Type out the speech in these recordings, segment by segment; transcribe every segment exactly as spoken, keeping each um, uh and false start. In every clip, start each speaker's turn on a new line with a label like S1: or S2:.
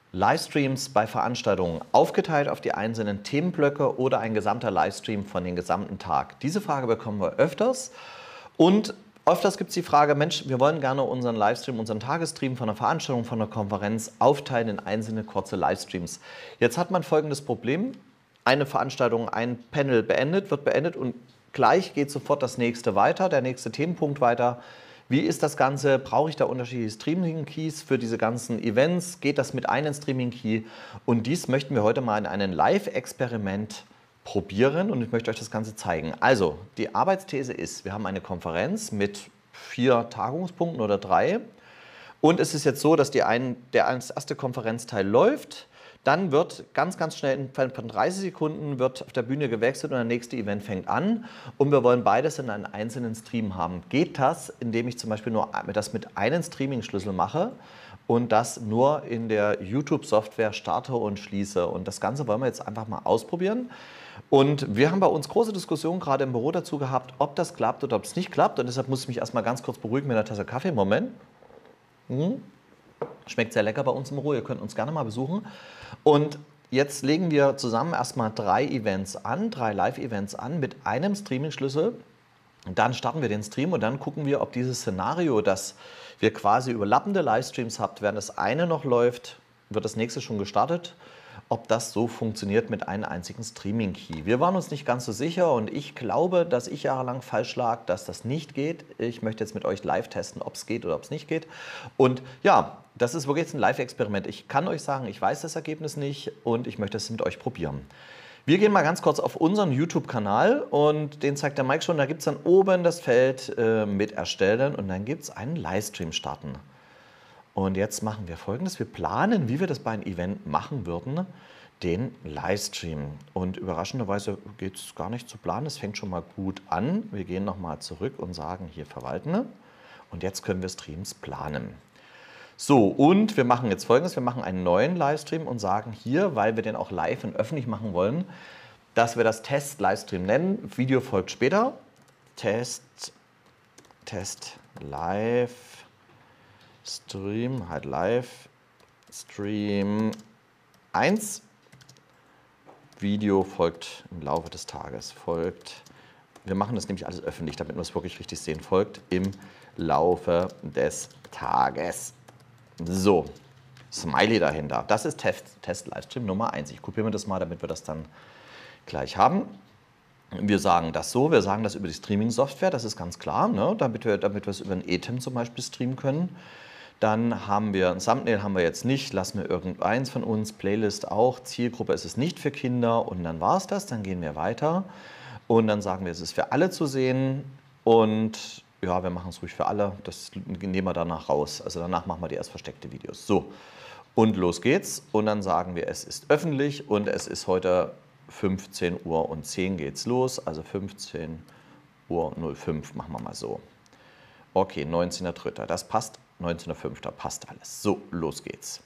S1: Livestreams bei Veranstaltungen aufgeteilt auf die einzelnen Themenblöcke oder ein gesamter Livestream von den gesamten Tag? Diese Frage bekommen wir öfters und öfters gibt es die Frage, Mensch, wir wollen gerne unseren Livestream, unseren Tagesstream von einer Veranstaltung, von einer Konferenz aufteilen in einzelne kurze Livestreams. Jetzt hat man folgendes Problem, eine Veranstaltung, ein Panel beendet, wird beendet und gleich geht sofort das nächste weiter, der nächste Themenpunkt weiter. Wie ist das Ganze? Brauche ich da unterschiedliche Streaming-Keys für diese ganzen Events? Geht das mit einem Streaming-Key? Und dies möchten wir heute mal in einem Live-Experiment probieren und ich möchte euch das Ganze zeigen. Also, die Arbeitsthese ist, wir haben eine Konferenz mit vier Tagungspunkten oder drei und es ist jetzt so, dass die ein, der erste Konferenzteil läuft. Dann wird ganz, ganz schnell von dreißig Sekunden wird auf der Bühne gewechselt und der nächste Event fängt an. Und wir wollen beides in einem einzelnen Stream haben. Geht das, indem ich zum Beispiel nur das mit einem Streaming-Schlüssel mache und das nur in der YouTube-Software starte und schließe? Und das Ganze wollen wir jetzt einfach mal ausprobieren. Und wir haben bei uns große Diskussionen gerade im Büro dazu gehabt, ob das klappt oder ob es nicht klappt. Und deshalb muss ich mich erstmal ganz kurz beruhigen mit einer Tasse Kaffee. Moment. Hm. Schmeckt sehr lecker bei uns im Büro, ihr könnt uns gerne mal besuchen. Und jetzt legen wir zusammen erstmal drei Events an, drei Live-Events an mit einem Streaming-Schlüssel. Dann starten wir den Stream und dann gucken wir, ob dieses Szenario, dass wir quasi überlappende Livestreams habt, während das eine noch läuft, wird das nächste schon gestartet, ob das so funktioniert mit einem einzigen Streaming-Key. Wir waren uns nicht ganz so sicher und ich glaube, dass ich jahrelang falsch lag, dass das nicht geht. Ich möchte jetzt mit euch live testen, ob es geht oder ob es nicht geht. Und ja, das ist wirklich jetzt ein Live-Experiment. Ich kann euch sagen, ich weiß das Ergebnis nicht und ich möchte es mit euch probieren. Wir gehen mal ganz kurz auf unseren YouTube-Kanal und den zeigt der Mike schon. Da gibt es dann oben das Feld äh, mit Erstellen und dann gibt es einen Livestream starten. Und jetzt machen wir Folgendes. Wir planen, wie wir das bei einem Event machen würden, den Livestream. Und überraschenderweise geht es gar nicht zu planen. Es fängt schon mal gut an. Wir gehen nochmal zurück und sagen hier verwalten. Und jetzt können wir Streams planen. So, und wir machen jetzt Folgendes. Wir machen einen neuen Livestream und sagen hier, weil wir den auch live und öffentlich machen wollen, dass wir das Test-Livestream nennen. Video folgt später. Test, Test, Live. Stream, halt live, Stream eins, Video folgt im Laufe des Tages, folgt, wir machen das nämlich alles öffentlich, damit wir es wirklich richtig sehen, folgt im Laufe des Tages. So, Smiley dahinter, das ist Test, Test Livestream Nummer eins. Ich kopiere mir das mal, damit wir das dann gleich haben. Wir sagen das so, wir sagen das über die Streaming-Software, das ist ganz klar, ne? damit, wir, damit wir es über ein E T I M zum Beispiel streamen können. Dann haben wir ein Thumbnail, haben wir jetzt nicht, lassen wir irgendeins von uns, Playlist auch, Zielgruppe ist es nicht für Kinder und dann war es das, dann gehen wir weiter und dann sagen wir, es ist für alle zu sehen und ja, wir machen es ruhig für alle, das nehmen wir danach raus, also danach machen wir die erst versteckte Videos. So, und los geht's und dann sagen wir, es ist öffentlich und es ist heute fünfzehn Uhr und zehn geht's los, also fünfzehn Uhr null fünf machen wir mal so. Okay, neunzehnter dritter das passt. neunzehnter fünfter passt alles. So, los geht's.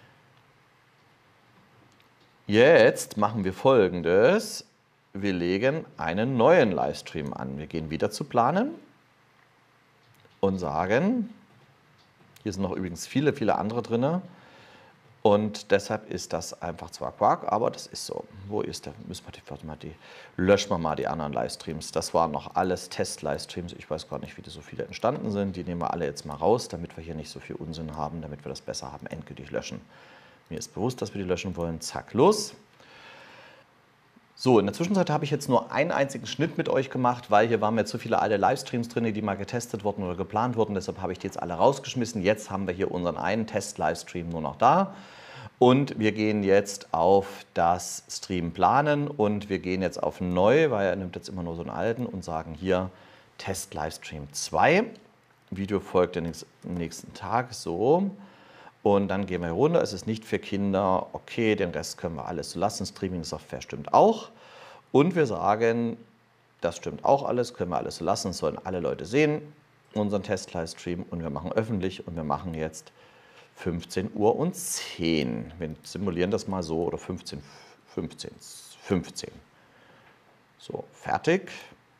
S1: Jetzt machen wir Folgendes. Wir legen einen neuen Livestream an. Wir gehen wieder zu Planen und sagen, hier sind noch übrigens viele, viele andere drin. Und deshalb ist das einfach zwar Quark, aber das ist so. Wo ist der? Müssen wir die, warte mal, die, löschen wir mal die anderen Livestreams. Das waren noch alles Test-Livestreams. Ich weiß gar nicht, wie die so viele entstanden sind. Die nehmen wir alle jetzt mal raus, damit wir hier nicht so viel Unsinn haben, damit wir das besser haben, endgültig löschen. Mir ist bewusst, dass wir die löschen wollen. Zack, los. So, in der Zwischenzeit habe ich jetzt nur einen einzigen Schnitt mit euch gemacht, weil hier waren jetzt so viele alte Livestreams drin, die mal getestet wurden oder geplant wurden. Deshalb habe ich die jetzt alle rausgeschmissen. Jetzt haben wir hier unseren einen Test-Livestream nur noch da. Und wir gehen jetzt auf das Stream planen und wir gehen jetzt auf neu, weil er nimmt jetzt immer nur so einen alten und sagen hier Test Livestream zwei. Video folgt am nächsten Tag, so. Und dann gehen wir runter, es ist nicht für Kinder, okay, den Rest können wir alles so lassen, Streaming-Software stimmt auch. Und wir sagen, das stimmt auch alles, können wir alles so lassen, sollen alle Leute sehen, unseren Test-Livestream und wir machen öffentlich und wir machen jetzt fünfzehn Uhr und zehn. Wir simulieren das mal so, oder fünfzehn, fünfzehn, fünfzehn. So, fertig.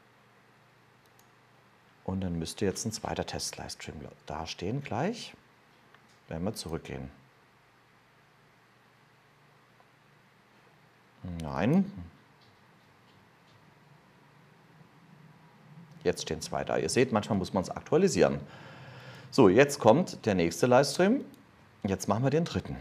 S1: Und dann müsste jetzt ein zweiter Test-Livestream dastehen gleich, wenn wir zurückgehen. rein. Jetzt stehen zwei da. Ihr seht, manchmal muss man es aktualisieren. So, jetzt kommt der nächste Livestream. Jetzt machen wir den dritten.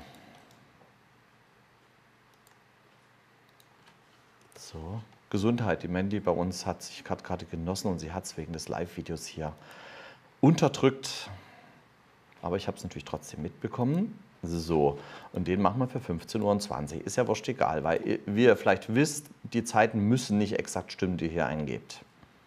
S1: So, Gesundheit. Die Mandy bei uns hat sich gerade genossen und sie hat es wegen des Live-Videos hier unterdrückt. Aber ich habe es natürlich trotzdem mitbekommen. So, und den machen wir für fünfzehn Uhr zwanzig. Ist ja wurscht egal, weil wie ihr vielleicht wisst, die Zeiten müssen nicht exakt stimmen, die ihr hier eingebt.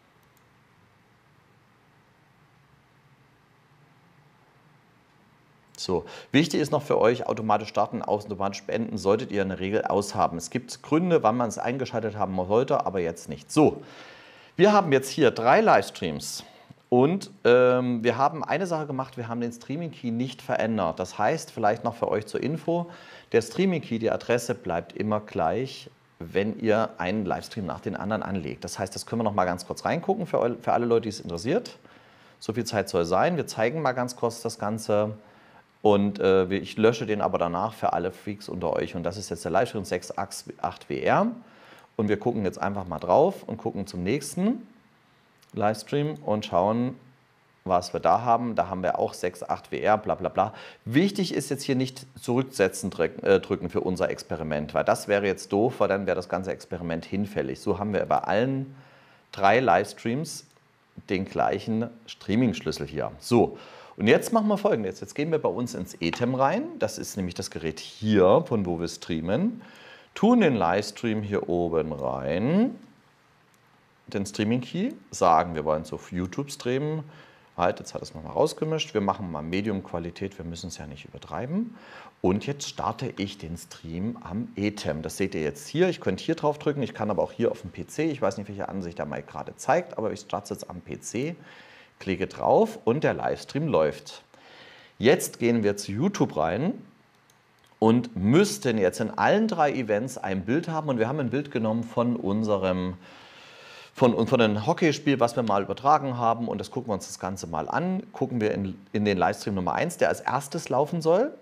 S1: So, wichtig ist noch für euch, automatisch starten, automatisch beenden, solltet ihr eine Regel aushaben. Es gibt Gründe, wann man es eingeschaltet haben sollte, aber jetzt nicht. So, wir haben jetzt hier drei Livestreams und ähm, wir haben eine Sache gemacht, wir haben den Streaming Key nicht verändert. Das heißt, vielleicht noch für euch zur Info, der Streaming Key, die Adresse bleibt immer gleich, wenn ihr einen Livestream nach den anderen anlegt. Das heißt, das können wir noch mal ganz kurz reingucken für, für alle Leute, die es interessiert. So viel Zeit soll sein. Wir zeigen mal ganz kurz das Ganze. Und äh, ich lösche den aber danach für alle Freaks unter euch. Und das ist jetzt der Livestream sechs acht W R. Und wir gucken jetzt einfach mal drauf und gucken zum nächsten Livestream und schauen, was wir da haben. Da haben wir auch sechs acht W R, bla bla bla. Wichtig ist jetzt hier nicht zurücksetzen drücken für unser Experiment, weil das wäre jetzt doof, weil dann wäre das ganze Experiment hinfällig. So haben wir bei allen drei Livestreams den gleichen Streaming-Schlüssel hier. So. Und jetzt machen wir Folgendes. Jetzt gehen wir bei uns ins Etem rein. Das ist nämlich das Gerät hier, von wo wir streamen. Tun den Livestream hier oben rein. Den Streaming Key. Sagen, wir wollen es auf YouTube streamen. Halt, jetzt hat es nochmal rausgemischt. Wir machen mal Medium-Qualität. Wir müssen es ja nicht übertreiben. Und jetzt starte ich den Stream am Etem. Das seht ihr jetzt hier. Ich könnte hier drauf drücken. Ich kann aber auch hier auf dem P C. Ich weiß nicht, welche Ansicht der Mike gerade zeigt, aber ich starte jetzt am P C. Klicke drauf und der Livestream läuft. Jetzt gehen wir zu YouTube rein und müssten jetzt in allen drei Events ein Bild haben. Und wir haben ein Bild genommen von unserem von, von einem Hockeyspiel, was wir mal übertragen haben. Und das gucken wir uns das Ganze mal an. Gucken wir in, in den Livestream Nummer eins, der als erstes laufen soll.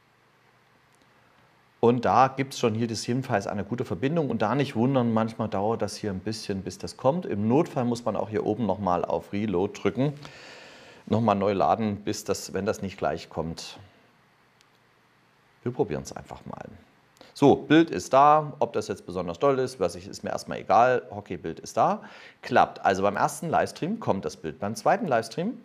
S1: Und da gibt es schon hier das jedenfalls eine gute Verbindung. Und da nicht wundern, manchmal dauert das hier ein bisschen, bis das kommt. Im Notfall muss man auch hier oben nochmal auf Reload drücken. Nochmal neu laden, bis das, wenn das nicht gleich kommt. Wir probieren es einfach mal. So, Bild ist da. Ob das jetzt besonders doll ist, was ich, ist mir erstmal egal. Hockeybild ist da. Klappt. Also beim ersten Livestream kommt das Bild. Beim zweiten Livestream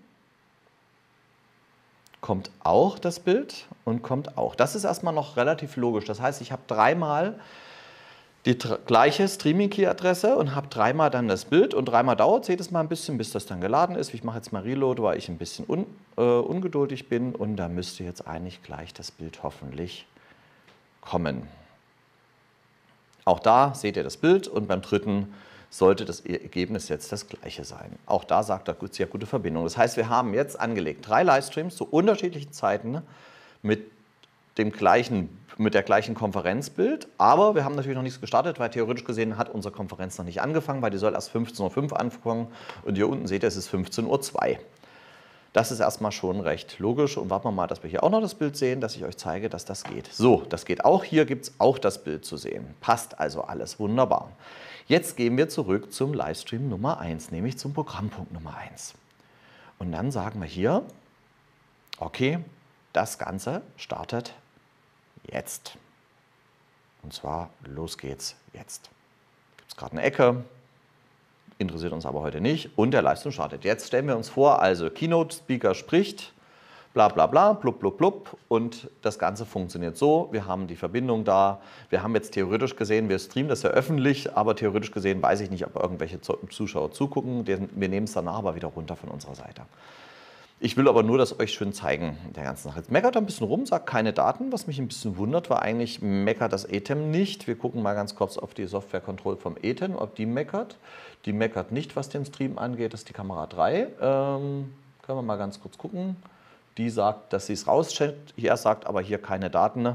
S1: kommt auch das Bild und kommt auch. Das ist erstmal noch relativ logisch. Das heißt, ich habe dreimal die gleiche Streaming-Key-Adresse und habe dreimal dann das Bild und dreimal dauert es jedes Mal ein bisschen, bis das dann geladen ist. Ich mache jetzt mal Reload, weil ich ein bisschen un, äh, ungeduldig bin und da müsste jetzt eigentlich gleich das Bild hoffentlich kommen. Auch da seht ihr das Bild und beim dritten sollte das Ergebnis jetzt das gleiche sein. Auch da sagt er sehr gute Verbindung. Das heißt, wir haben jetzt angelegt drei Livestreams zu unterschiedlichen Zeiten mit, dem gleichen, mit der gleichen Konferenzbild. Aber wir haben natürlich noch nichts gestartet, weil theoretisch gesehen hat unsere Konferenz noch nicht angefangen, weil die soll erst fünfzehn Uhr fünf anfangen. Und hier unten seht ihr, es ist fünfzehn Uhr zwei. Das ist erstmal schon recht logisch. Und warten wir mal, dass wir hier auch noch das Bild sehen, dass ich euch zeige, dass das geht. So, das geht auch. Hier gibt es auch das Bild zu sehen. Passt also alles wunderbar. Jetzt gehen wir zurück zum Livestream Nummer eins, nämlich zum Programmpunkt Nummer eins. Und dann sagen wir hier, okay, das Ganze startet jetzt. Und zwar, los geht's jetzt. Gibt es gerade eine Ecke, interessiert uns aber heute nicht. Und der Livestream startet. Jetzt stellen wir uns vor, also Keynote-Speaker spricht, bla bla bla, blub blub blub und das Ganze funktioniert so, wir haben die Verbindung da, wir haben jetzt theoretisch gesehen, wir streamen das ja öffentlich, aber theoretisch gesehen weiß ich nicht, ob irgendwelche Zuschauer zugucken, wir nehmen es danach aber wieder runter von unserer Seite. Ich will aber nur das euch schön zeigen, der ganzen Sache. Jetzt meckert er ein bisschen rum, sagt keine Daten, was mich ein bisschen wundert, war eigentlich meckert das Etem nicht. Wir gucken mal ganz kurz auf die Software Control vom Etem, ob die meckert. Die meckert nicht, was den Stream angeht, das ist die Kamera drei. Ähm, können wir mal ganz kurz gucken. Die sagt, dass sie es rauscheckt. Hier sagt aber hier keine Daten.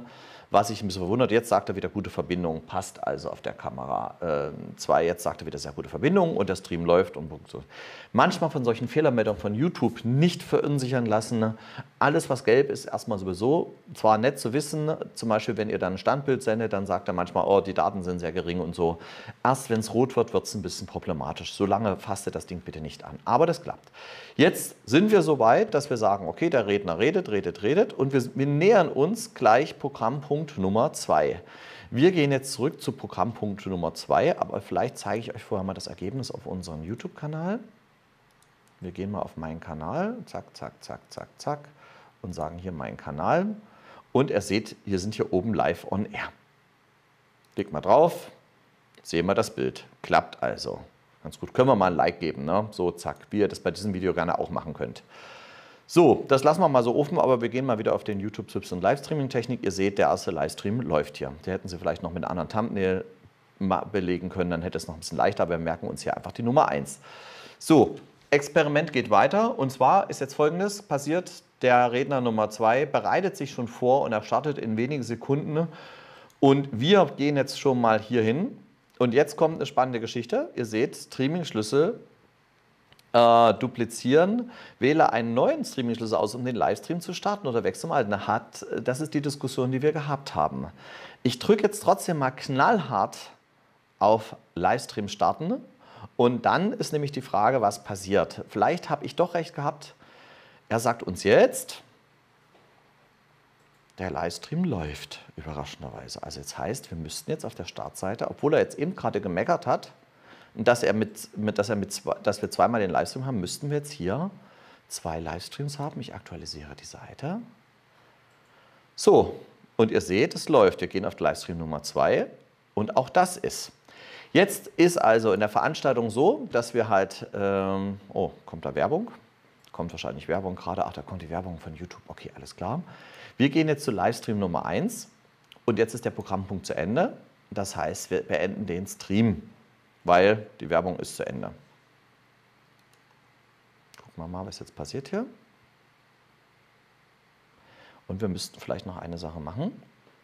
S1: Was ich ein bisschen verwundert, jetzt sagt er wieder gute Verbindung, passt also auf der Kamera zwei, jetzt sagt er wieder sehr gute Verbindung und der Stream läuft und so. Manchmal von solchen Fehlermeldungen von YouTube nicht verunsichern lassen. Alles, was gelb ist, erstmal sowieso zwar nett zu wissen, zum Beispiel, wenn ihr dann ein Standbild sendet, dann sagt er manchmal, oh, die Daten sind sehr gering und so. Erst wenn es rot wird, wird es ein bisschen problematisch. Solange fasst ihr das Ding bitte nicht an. Aber das klappt. Jetzt sind wir so weit, dass wir sagen, okay, der Redner redet, redet, redet und wir, wir nähern uns gleich Programmpunkt Nummer zwei. Wir gehen jetzt zurück zu Programmpunkt Nummer zwei, aber vielleicht zeige ich euch vorher mal das Ergebnis auf unserem YouTube-Kanal. Wir gehen mal auf meinen Kanal, zack, zack, zack, zack, zack und sagen hier meinen Kanal. Und ihr seht, wir sind hier oben live on air. Klickt mal drauf, sehen wir das Bild. Klappt also. Ganz gut. Können wir mal ein Like geben, ne? So, zack, wie ihr das bei diesem Video gerne auch machen könnt. So, das lassen wir mal so offen, aber wir gehen mal wieder auf den YouTube-Tipps und Livestreaming-Technik. Ihr seht, der erste Livestream läuft hier. Den hätten Sie vielleicht noch mit einem anderen Thumbnail belegen können, dann hätte es noch ein bisschen leichter, aber wir merken uns hier einfach die Nummer eins. So, Experiment geht weiter und zwar ist jetzt Folgendes passiert. Der Redner Nummer zwei bereitet sich schon vor und er startet in wenigen Sekunden und wir gehen jetzt schon mal hier hin und jetzt kommt eine spannende Geschichte. Ihr seht, Streaming-Schlüssel äh, duplizieren, wähle einen neuen Streaming-Schlüssel aus, um den Livestream zu starten oder weg zum alten. Hat, das ist die Diskussion, die wir gehabt haben. Ich drücke jetzt trotzdem mal knallhart auf Livestream starten. Und dann ist nämlich die Frage, was passiert. Vielleicht habe ich doch recht gehabt. Er sagt uns jetzt, der Livestream läuft, überraschenderweise. Also jetzt heißt, wir müssten jetzt auf der Startseite, obwohl er jetzt eben gerade gemeckert hat, dass, er mit, mit, dass, er mit zwei, dass wir zweimal den Livestream haben, müssten wir jetzt hier zwei Livestreams haben. Ich aktualisiere die Seite. So, und ihr seht, es läuft. Wir gehen auf Livestream Nummer zwei und auch das ist. Jetzt ist also in der Veranstaltung so, dass wir halt, ähm, oh, kommt da Werbung? Kommt wahrscheinlich Werbung gerade. Ach, da kommt die Werbung von YouTube. Okay, alles klar. Wir gehen jetzt zu Livestream Nummer eins und jetzt ist der Programmpunkt zu Ende. Das heißt, wir beenden den Stream, weil die Werbung ist zu Ende. Gucken wir mal, was jetzt passiert hier. Und wir müssten vielleicht noch eine Sache machen.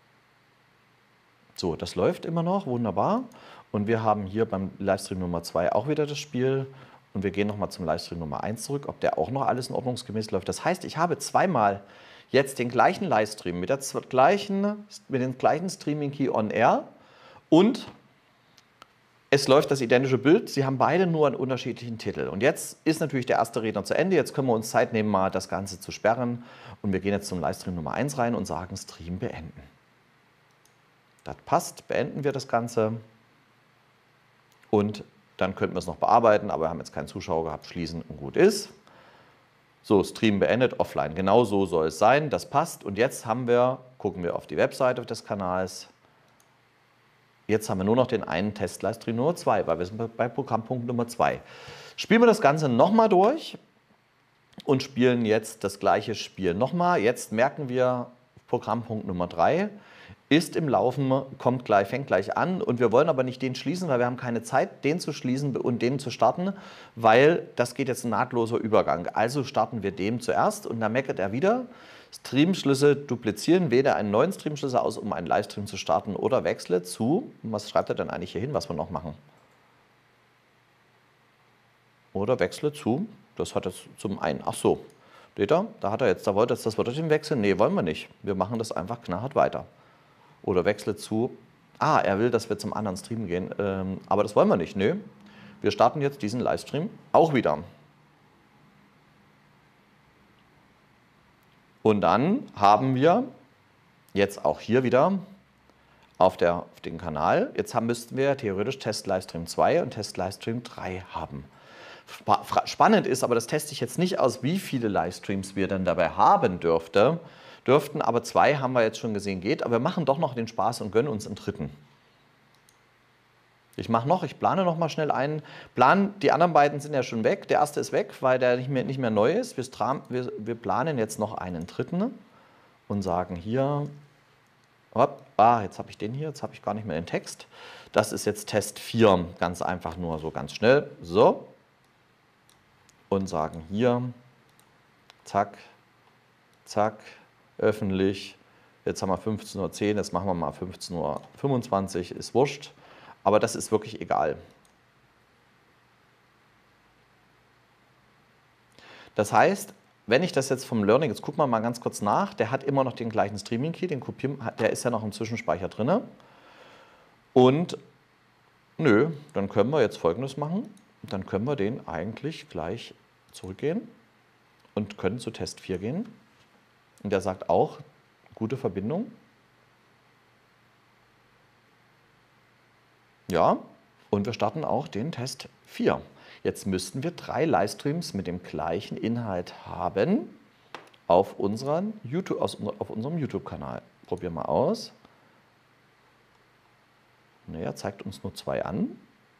S1: So, das läuft immer noch, wunderbar. Und wir haben hier beim Livestream Nummer zwei auch wieder das Spiel. Und wir gehen nochmal zum Livestream Nummer eins zurück, ob der auch noch alles in ordnungsgemäß läuft. Das heißt, ich habe zweimal jetzt den gleichen Livestream mit, der gleichen, mit dem gleichen Streaming-Key on Air und es läuft das identische Bild. Sie haben beide nur einen unterschiedlichen Titel. Und jetzt ist natürlich der erste Redner zu Ende. Jetzt können wir uns Zeit nehmen, mal das Ganze zu sperren. Und wir gehen jetzt zum Livestream Nummer eins rein und sagen Stream beenden. Das passt, beenden wir das Ganze. Und dann könnten wir es noch bearbeiten, aber wir haben jetzt keinen Zuschauer gehabt, schließen und gut ist. So, Stream beendet, offline. Genau so soll es sein, das passt. Und jetzt haben wir, gucken wir auf die Webseite des Kanals, jetzt haben wir nur noch den einen Test-Livestream Nummer zwei, weil wir sind bei Programmpunkt Nummer zwei. Spielen wir das Ganze nochmal durch und spielen jetzt das gleiche Spiel nochmal. Jetzt merken wir, Programmpunkt Nummer drei ist im Laufen, kommt gleich, fängt gleich an und wir wollen aber nicht den schließen, weil wir haben keine Zeit, den zu schließen und den zu starten, weil das geht jetzt ein nahtloser Übergang. Also starten wir dem zuerst und dann meckert er wieder. Streamschlüssel duplizieren, wähle einen neuen Streamschlüssel aus, um einen Livestream zu starten oder wechsle zu, was schreibt er denn eigentlich hier hin, was wir noch machen? Oder wechsle zu, das hat es zum einen, ach so, seht ihr, da hat er jetzt, da wollte jetzt das Wörterchen wechseln, nee, wollen wir nicht, wir machen das einfach knallhart weiter. Oder wechsle zu, ah, er will, dass wir zum anderen Stream gehen, ähm, aber das wollen wir nicht, nö. Wir starten jetzt diesen Livestream auch wieder. Und dann haben wir jetzt auch hier wieder auf, der, auf den Kanal, jetzt haben, müssten wir theoretisch Test Livestream zwei und Test Livestream drei haben. Spannend ist, aber das teste ich jetzt nicht aus, wie viele Livestreams wir denn dabei haben dürfte. Dürften, aber zwei haben wir jetzt schon gesehen, geht. Aber wir machen doch noch den Spaß und gönnen uns einen dritten. Ich mache noch, ich plane noch mal schnell einen. Plan, die anderen beiden sind ja schon weg. Der erste ist weg, weil der nicht mehr, nicht mehr neu ist. Wir, wir, wir planen jetzt noch einen dritten und sagen hier, hopp, ah, jetzt habe ich den hier, jetzt habe ich gar nicht mehr den Text. Das ist jetzt Test vier, ganz einfach nur so ganz schnell. So. Und sagen hier, zack, zack, öffentlich, Jetzt haben wir fünfzehn Uhr zehn, jetzt machen wir mal fünfzehn Uhr fünfundzwanzig, ist wurscht. Aber das ist wirklich egal. Das heißt, wenn ich das jetzt vom Learning, jetzt gucken wir mal ganz kurz nach, der hat immer noch den gleichen Streaming-Key, den kopieren, der ist ja noch im Zwischenspeicher drin. Und nö, dann können wir jetzt Folgendes machen. Dann können wir den eigentlich gleich zurückgehen und können zu Test vier gehen. Und der sagt auch, gute Verbindung. Ja, und wir starten auch den Test vier. Jetzt müssten wir drei Livestreams mit dem gleichen Inhalt haben auf, unseren YouTube, aus, auf unserem YouTube-Kanal. Probieren wir aus. Naja, zeigt uns nur zwei an.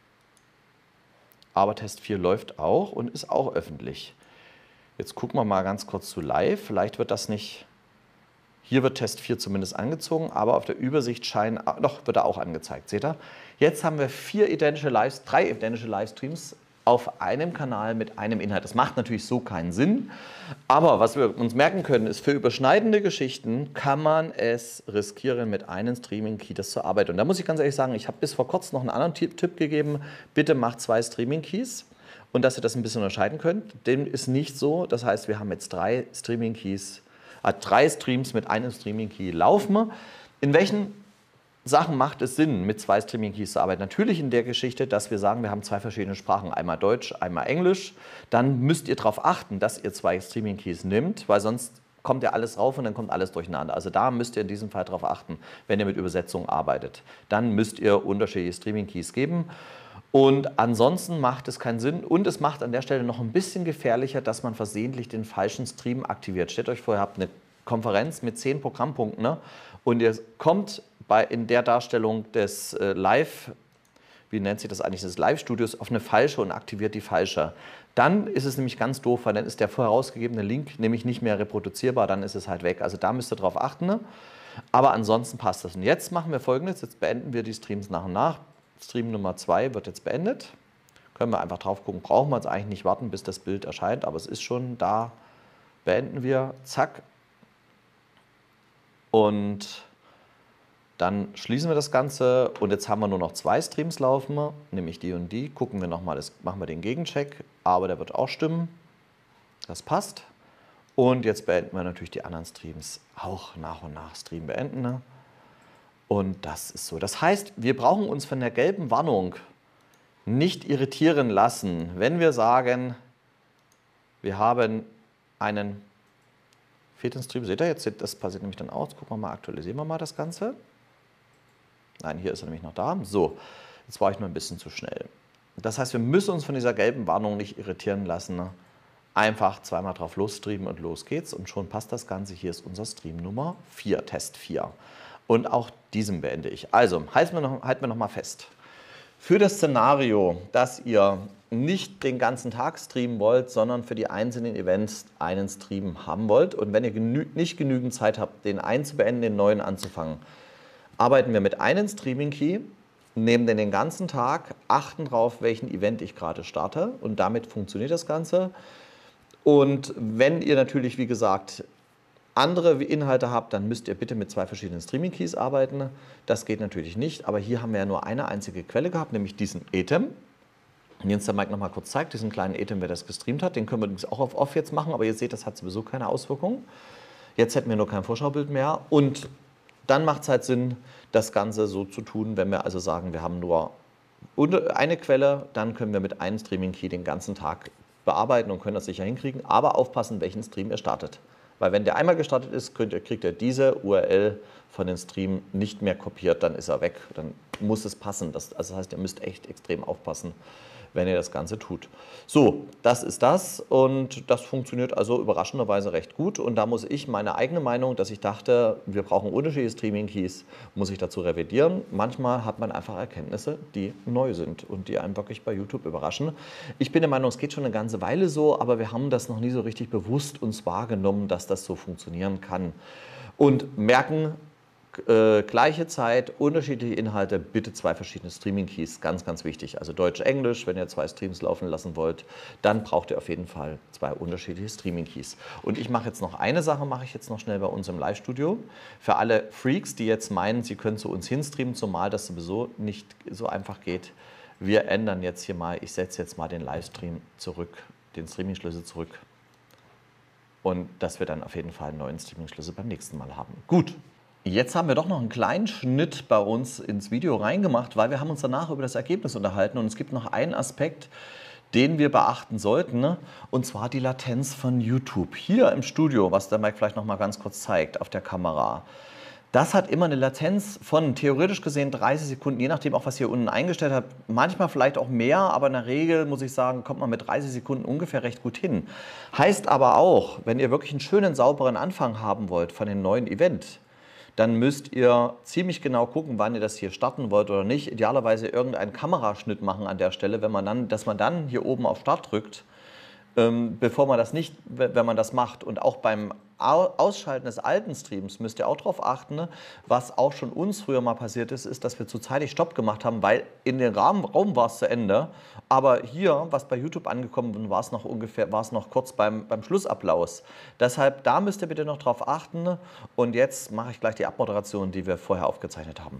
S1: Aber Test vier läuft auch und ist auch öffentlich. Jetzt gucken wir mal ganz kurz zu live. Vielleicht wird das nicht... Hier wird Test vier zumindest angezogen, aber auf der Übersicht scheinen... Doch, wird er auch angezeigt. Seht ihr? Jetzt haben wir vier identische Live, drei identische Livestreams auf einem Kanal mit einem Inhalt. Das macht natürlich so keinen Sinn, aber was wir uns merken können, ist, für überschneidende Geschichten kann man es riskieren, mit einem Streaming-Key das zu arbeiten. Und da muss ich ganz ehrlich sagen, ich habe bis vor kurzem noch einen anderen Tipp, Tipp gegeben, bitte macht zwei Streaming-Keys und dass ihr das ein bisschen unterscheiden könnt. Dem ist nicht so, das heißt, wir haben jetzt drei Streaming-Keys, äh, drei Streams mit einem Streaming-Key laufen. In welchen Sachen macht es Sinn, mit zwei Streaming-Keys zu arbeiten? Natürlich in der Geschichte, dass wir sagen, wir haben zwei verschiedene Sprachen, einmal Deutsch, einmal Englisch. Dann müsst ihr darauf achten, dass ihr zwei Streaming-Keys nehmt, weil sonst kommt ja alles rauf und dann kommt alles durcheinander. Also da müsst ihr in diesem Fall darauf achten, wenn ihr mit Übersetzung arbeitet. Dann müsst ihr unterschiedliche Streaming-Keys geben. Und ansonsten macht es keinen Sinn und es macht an der Stelle noch ein bisschen gefährlicher, dass man versehentlich den falschen Stream aktiviert. Stellt euch vor, ihr habt eine Konferenz mit zehn Programmpunkten, ne? Und ihr kommt bei, in der Darstellung des äh, Live, wie nennt sich das eigentlich, des Live-Studios, auf eine falsche und aktiviert die falsche. Dann ist es nämlich ganz doof, weil dann ist der vorausgegebene Link nämlich nicht mehr reproduzierbar, dann ist es halt weg. Also da müsst ihr drauf achten, ne? Aber ansonsten passt das. Und jetzt machen wir Folgendes, jetzt beenden wir die Streams nach und nach. Stream Nummer zwei wird jetzt beendet. Können wir einfach drauf gucken, brauchen wir jetzt eigentlich nicht warten, bis das Bild erscheint, aber es ist schon da. Beenden wir, zack. Und dann schließen wir das Ganze und jetzt haben wir nur noch zwei Streams laufen, nämlich die und die. Gucken wir nochmal, machen wir den Gegencheck, aber der wird auch stimmen. Das passt. Und jetzt beenden wir natürlich die anderen Streams auch nach und nach. Stream beenden. Und das ist so. Das heißt, wir brauchen uns von der gelben Warnung nicht irritieren lassen, wenn wir sagen, wir haben einen vierten Stream. Seht ihr jetzt, das passiert nämlich dann auch. Jetzt gucken wir mal, aktualisieren wir mal das Ganze. Nein, hier ist er nämlich noch da. So, jetzt war ich nur ein bisschen zu schnell. Das heißt, wir müssen uns von dieser gelben Warnung nicht irritieren lassen. Einfach zweimal drauf losstreamen und los geht's. Und schon passt das Ganze. Hier ist unser Stream Nummer vier, Test vier. Und auch diesen beende ich. Also, halten wir noch, halten wir noch mal fest. Für das Szenario, dass ihr nicht den ganzen Tag streamen wollt, sondern für die einzelnen Events einen Stream haben wollt und wenn ihr genü nicht genügend Zeit habt, den einen zu beenden, den neuen anzufangen, arbeiten wir mit einem Streaming-Key, nehmen den den ganzen Tag, achten darauf, welchen Event ich gerade starte und damit funktioniert das Ganze. Und wenn ihr natürlich, wie gesagt, andere Inhalte habt, dann müsst ihr bitte mit zwei verschiedenen Streaming-Keys arbeiten. Das geht natürlich nicht, aber hier haben wir ja nur eine einzige Quelle gehabt, nämlich diesen Etem. Und jetzt der Mike noch mal kurz zeigt, diesen kleinen Etem, wer das gestreamt hat. Den können wir übrigens auch auf Off jetzt machen, aber ihr seht, das hat sowieso keine Auswirkungen. Jetzt hätten wir nur kein Vorschaubild mehr. Und dann macht es halt Sinn, das Ganze so zu tun, wenn wir also sagen, wir haben nur eine Quelle, dann können wir mit einem Streaming-Key den ganzen Tag bearbeiten und können das sicher hinkriegen. Aber aufpassen, welchen Stream ihr startet. Weil wenn der einmal gestartet ist, könnt ihr, kriegt ihr diese U R L von dem Stream nicht mehr kopiert, dann ist er weg. Dann muss es passen. Das, also das heißt, ihr müsst echt extrem aufpassen, wenn ihr das Ganze tut. So, das ist das und das funktioniert also überraschenderweise recht gut. Und da muss ich meine eigene Meinung, dass ich dachte, wir brauchen unterschiedliche Streaming-Keys, muss ich dazu revidieren. Manchmal hat man einfach Erkenntnisse, die neu sind und die einem wirklich bei YouTube überraschen. Ich bin der Meinung, es geht schon eine ganze Weile so, aber wir haben das noch nie so richtig bewusst uns wahrgenommen, dass das so funktionieren kann. Und merken, Äh, gleiche Zeit, unterschiedliche Inhalte, bitte zwei verschiedene Streaming-Keys, ganz, ganz wichtig. Also Deutsch-Englisch, wenn ihr zwei Streams laufen lassen wollt, dann braucht ihr auf jeden Fall zwei unterschiedliche Streaming-Keys. Und ich mache jetzt noch eine Sache, mache ich jetzt noch schnell bei uns im Live-Studio. Für alle Freaks, die jetzt meinen, sie können zu uns hinstreamen, zumal das sowieso nicht so einfach geht. Wir ändern jetzt hier mal, ich setze jetzt mal den Livestream zurück, den Streaming-Schlüssel zurück. Und dass wir dann auf jeden Fall einen neuen Streaming-Schlüssel beim nächsten Mal haben. Gut. Jetzt haben wir doch noch einen kleinen Schnitt bei uns ins Video reingemacht, weil wir haben uns danach über das Ergebnis unterhalten und es gibt noch einen Aspekt, den wir beachten sollten, ne? Und zwar die Latenz von YouTube. Hier im Studio, was der Mike vielleicht noch mal ganz kurz zeigt auf der Kamera. Das hat immer eine Latenz von theoretisch gesehen dreißig Sekunden, je nachdem auch was ihr unten eingestellt habt. Manchmal vielleicht auch mehr, aber in der Regel muss ich sagen, kommt man mit dreißig Sekunden ungefähr recht gut hin. Heißt aber auch, wenn ihr wirklich einen schönen, sauberen Anfang haben wollt von dem neuen Event, dann müsst ihr ziemlich genau gucken, wann ihr das hier starten wollt oder nicht. Idealerweise irgendeinen Kameraschnitt machen an der Stelle, wenn man dann, dass man dann hier oben auf Start drückt, ähm, bevor man das nicht, wenn man das macht. Und auch beim Ausschalten des alten Streams müsst ihr auch darauf achten, ne? Was auch schon uns früher mal passiert ist, ist, dass wir zu zeitig Stopp gemacht haben, weil in den Raum, Raum war es zu Ende. Aber hier, was bei YouTube angekommen ist, war es noch ungefähr, war es noch kurz beim, beim Schlussapplaus. Deshalb, da müsst ihr bitte noch drauf achten. Ne? Und jetzt mache ich gleich die Abmoderation, die wir vorher aufgezeichnet haben.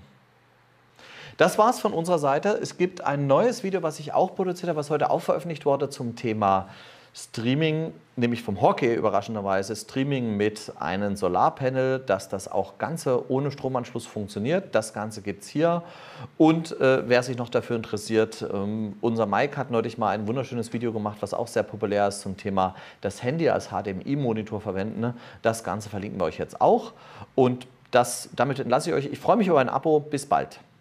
S1: Das war's von unserer Seite. Es gibt ein neues Video, was ich auch produziert habe, was heute auch veröffentlicht wurde zum Thema Streaming, nämlich vom Hockey überraschenderweise, Streaming mit einem Solarpanel, dass das auch Ganze ohne Stromanschluss funktioniert. Das Ganze gibt es hier. Und äh, wer sich noch dafür interessiert, ähm, unser Mike hat neulich mal ein wunderschönes Video gemacht, was auch sehr populär ist zum Thema das Handy als H D M I-Monitor verwenden. Das Ganze verlinken wir euch jetzt auch. Und das, damit entlasse ich euch. Ich freue mich über ein Abo. Bis bald.